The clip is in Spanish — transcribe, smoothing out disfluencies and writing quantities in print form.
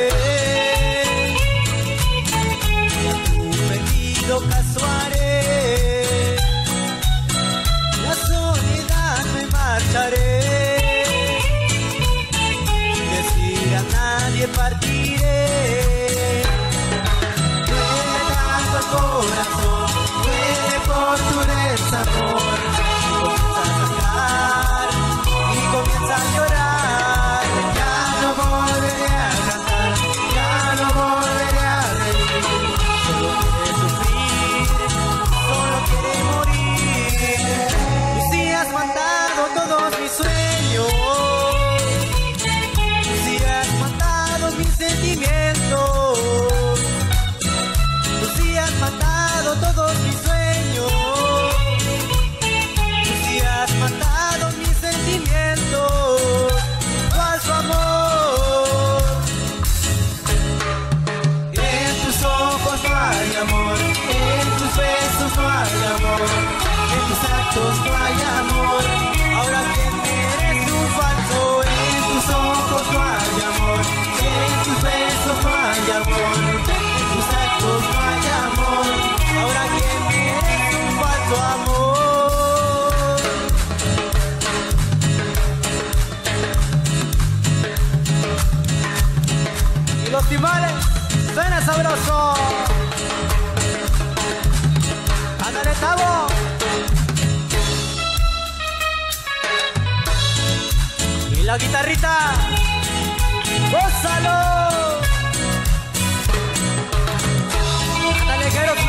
y a tu pedido caso haré. La soledad me marcharé, sin decir a nadie partiré. Duele tanto el corazón, duele por tu desamor. Comienza a llorar, ya no volveré a cantar, ya no volveré a reír. Solo quiere sufrir, solo quiere morir. Tú sí has matado todos mis sueños, tú sí has matado mis sentimientos, tú sí has matado todos mis sueños, tú sí has matado mis sentimientos, falso amor. En tus ojos no hay amor, en tus besos no hay amor, en tus actos no hay amor. Ahora que eres un falso, en tus ojos no hay amor, en tus besos no hay amor, en tus actos no hay amor. Ahora que eres un falso amor. Los timbales, suena sabroso. Ándale, Tavo. Y la guitarrita, gózalo. Ándale, Jero.